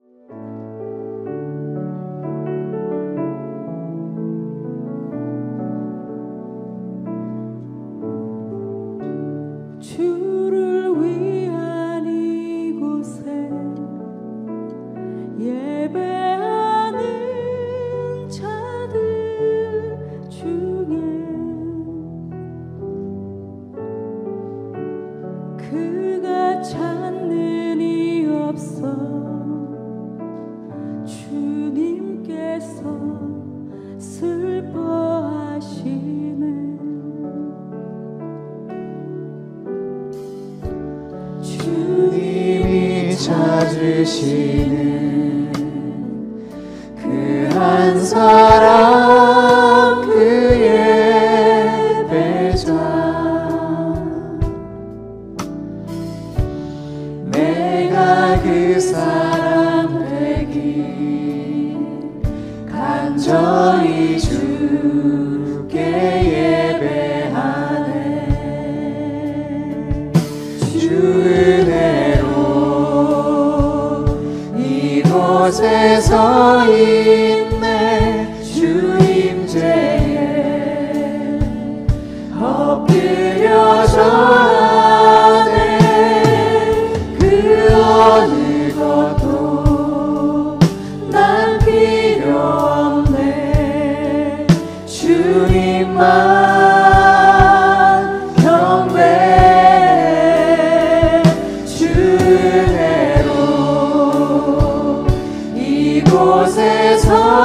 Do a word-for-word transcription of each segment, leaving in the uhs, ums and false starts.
주를 위한 이곳에 예배하는 자들 중에 그가 찾는 이 없어 주님께서 슬퍼하시네. 주님이 찾으시는 그 한 사람, 그 예배자, 내가 그 사람 되기 간절히 주께 예배하네. 주 은혜로 이곳에 서 있네. 주 임재에 엎드려 절하네. 그 어느 것도 난 필요 없네. 주님만 경배해. 주 은혜로 이곳에 서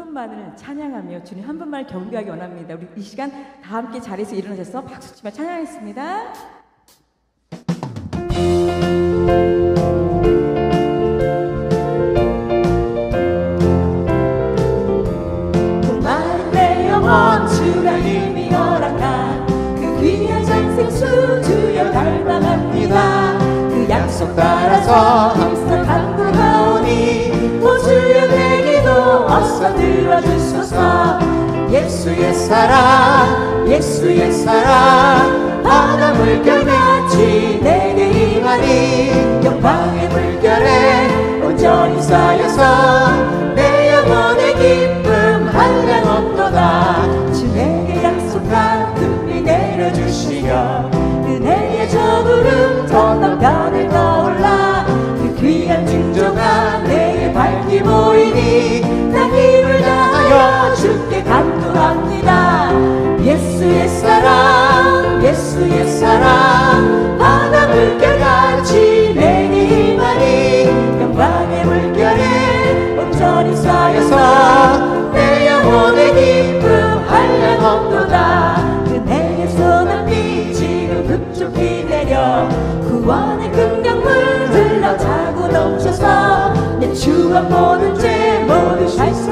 분만을 찬양하며 주님 한 분만을 경배하기 원합니다. 우리 이 시간 다 함께 자리에서 일어나셔서 박수치며 찬양하겠습니다. 주가 이미 허락한 그 귀한 장생수 주여 닮아갑니다. 그 약속 따라서 힘써 간구하오니 오 주여 내 기도 어서 들어주소서. 예수의 사랑 예수의 사랑 바다 물결같이 내게 임하니 영광의 물결에 온전히 쌓여서 내 영혼의 기쁨 한량 없도다. 주 내게 약속한 금리 내려주시며 은혜의 저 구름 건너편을 떠올라 그 귀한 징조가 내게 밝히 보이니 나 힘을 다하여 주께 간구합니다. 예수의 사랑 예수의 사랑 바다 물결같이 내게 임하니 영광의 물결에 온전히 쌓여서 내 영혼의 기쁨 한량 없도다. 은혜의 소나비 지금 급속히 내려 구원의 금강물 흘러차고 넘쳐서 내 추억 모든 죄 모두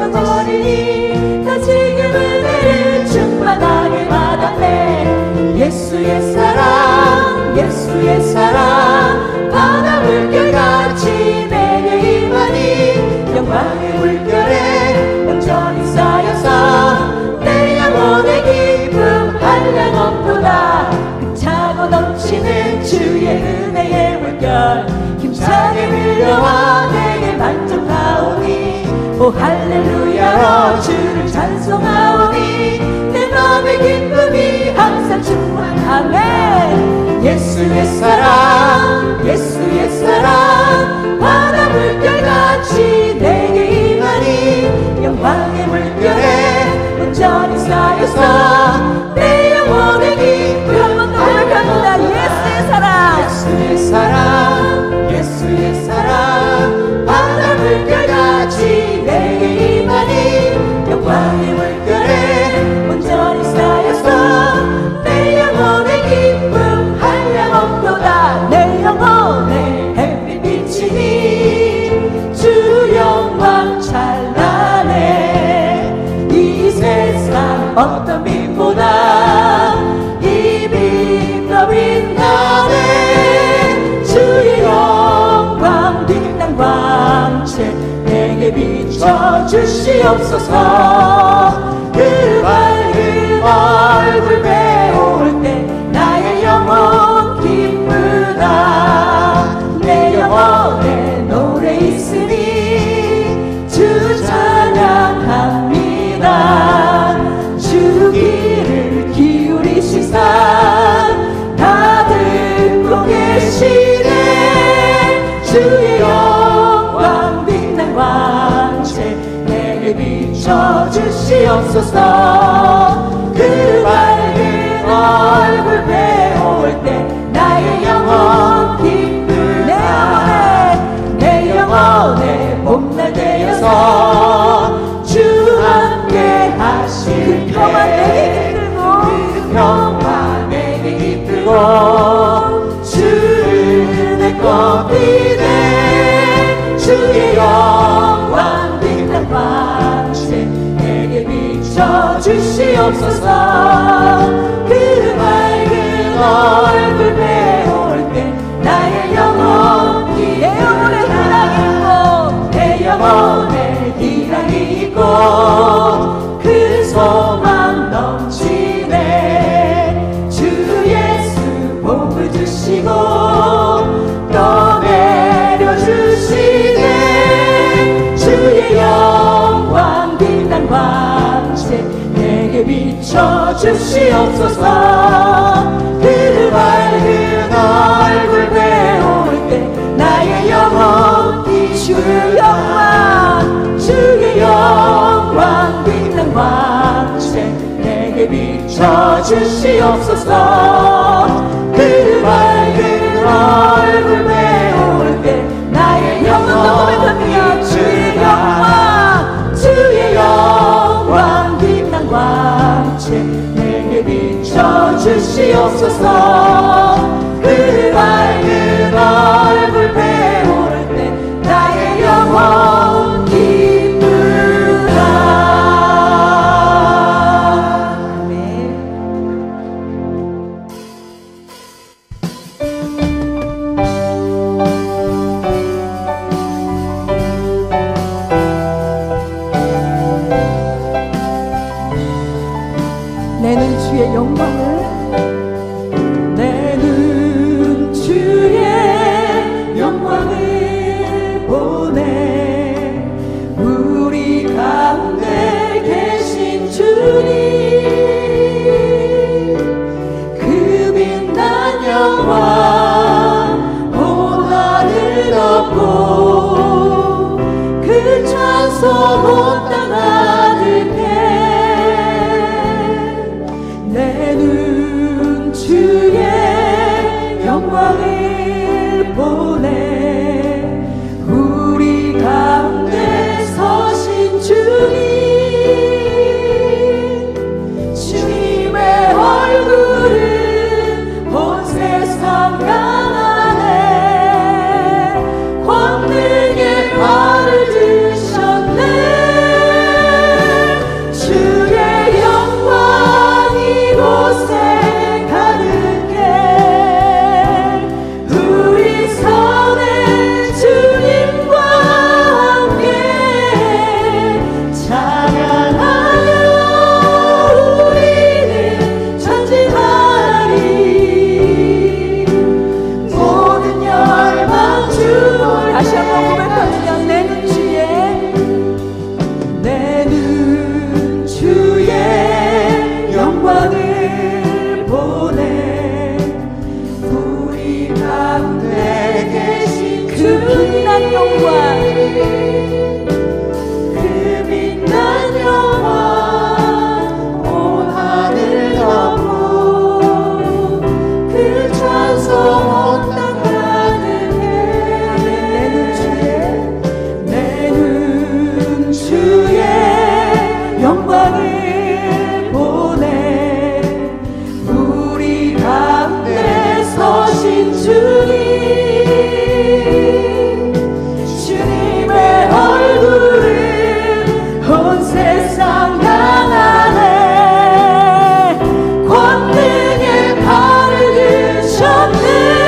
씻어버리니 나 지금 은혜를 충만하게 받았네. 예수의 사랑 예수의 사랑 바다 물결같이 내게 임하니 영광의 물결에 온전히 쌓여서 내 영혼의 기쁨 한량 없도다. 차고 넘치는 주의 은혜의 물결 힘차게 흘러와 내게 만족하오니 오 할렐루야로 주를 찬송하오니 내 마음의 기쁨이 항상 충만하네. 예수의 사랑 예수의 사랑 바다 물결같이 내게 임하니 영광의 물결에 온전히 쌓여서 내 영혼의 기쁨 고백합니다. 예수의 사랑 예수의 사랑 예수의 사랑 바다 물결같이 내게 임하니 영광의 물결에 온전히 쌓여서 내 영혼의 기쁨 한량 없도다. 내 영혼의 햇빛 비치니 주 영광 찬란해. 이 세상 어떤 빛보다 이 빛 더 빛나네. 주의 영광 빛난 광채 내게 비춰주시옵소서. 그 밝은 얼굴 배울 때 나의 영혼 기쁘다. 내 영혼에 노래 있으니 주 찬양합니다. 주 귀를 기울이시사 다 듣고 계시네. 주의 영광 빛난 광채 내게 비춰주시옵소서. 그 밝은 얼굴 배울 때 나의 영혼 기쁘다. 내 영혼의 봄날 되어서 주 함께 하실 때 그 평화 내게 깃들고 주를 내 꽃이네. 주의 영광 빛난 광채 내게 비춰주시옵소서. 그 밝은 얼굴 배울 때 나의 영혼이 내 영혼의 희락이 있고 내 영혼의 희락이 있고 그 소망 넘치네. 주 예수 복을 주시고 또 내려주시네. 주의 영광 빛난 광채 내게 비춰주시옵소서. 그 밝은 얼굴 배울 때 나의 영혼이 주의 영광 주의 영광 빛난 광채 내게 비춰주시옵소서. 그 밝은 얼굴 배울 때 나의 영혼도 고백합니다. 주의 영광 주의 영광 영광 온 하늘 덮고 그 찬송 온 땅 가득해 내 눈 주의 영광을 보네 우리 가운데 서신 주님 주님의 얼굴은 온 세상 강하네 권능의 발을 드셨네 주의 영광 이곳에 가득해 우리 선의 주님과 함께 찬양하며 우리는 전진하리 모든 열방 주를 다시 한번 고백합니다 내 눈 주의 내 눈 주의 영광을 보네 우리 가운데 계신 그 빛난 영광 그 빛난 영광 온 하늘 덮고 그 찬송 온 땅 가득해 내 눈 주의 영광을 보네 우리 가운데 서신 주님 주님의 얼굴은 온 세상 강하네 권능의 발을 드셨네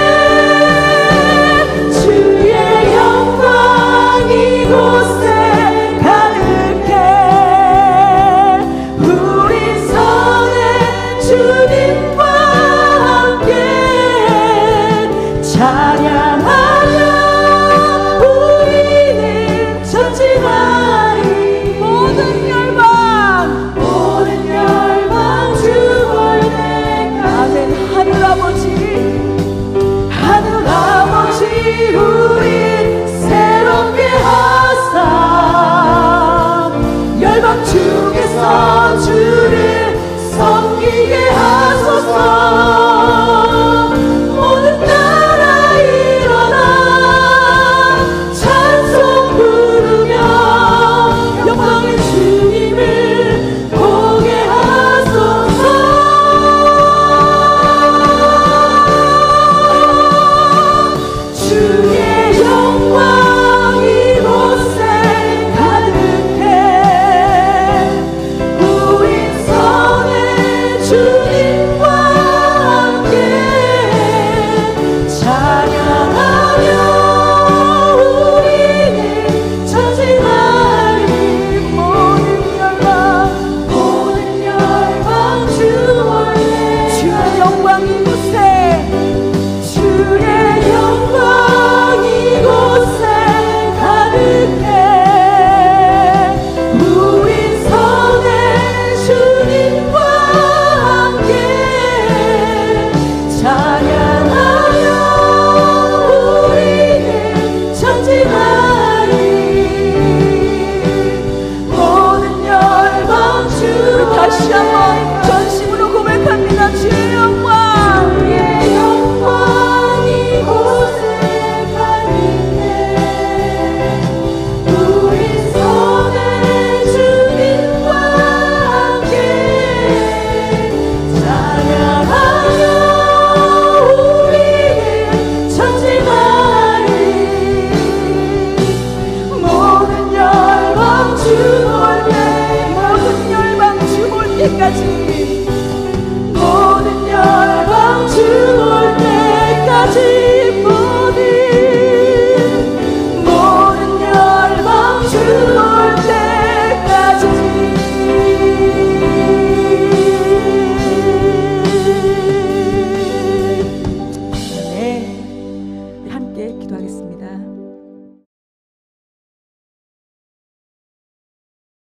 주의 영광 이곳에 가득해 우리 선의 주님과 함께 찬양하며 우리는 전진하리 모든 열방 모든 열방 주볼 때가 아멘 하늘 아버지 하늘 아버지 우리 새롭게 하사 열방 중에서 주를 섬기게 하소서 모든 나라 일어나 찬송 부르며 영광의 주님을 보게 하소서 주의 영광 이곳에 가득해 우리 선의 주님과 함께 찬양하며 우리는 전진하리 모든 열방 모든 열방 주올 주의 영광 이곳에 주의 영광 이곳에 가득해 우리 선의 주님과 함께 찬양하며 우리는 전진하리 모든 열방 주 다시 한번 전심으로 고백합니다 주의 영광 주의 영광 이곳에 가득해 우리 선의 주님과 함께 찬양하며 우리는 전진하리 모든 열방 주볼 때 모든 열방 주볼 때까지 모든 열방 주볼 때까지 모든 모든 열방 주볼 때까지 네 함께 기도하겠습니다.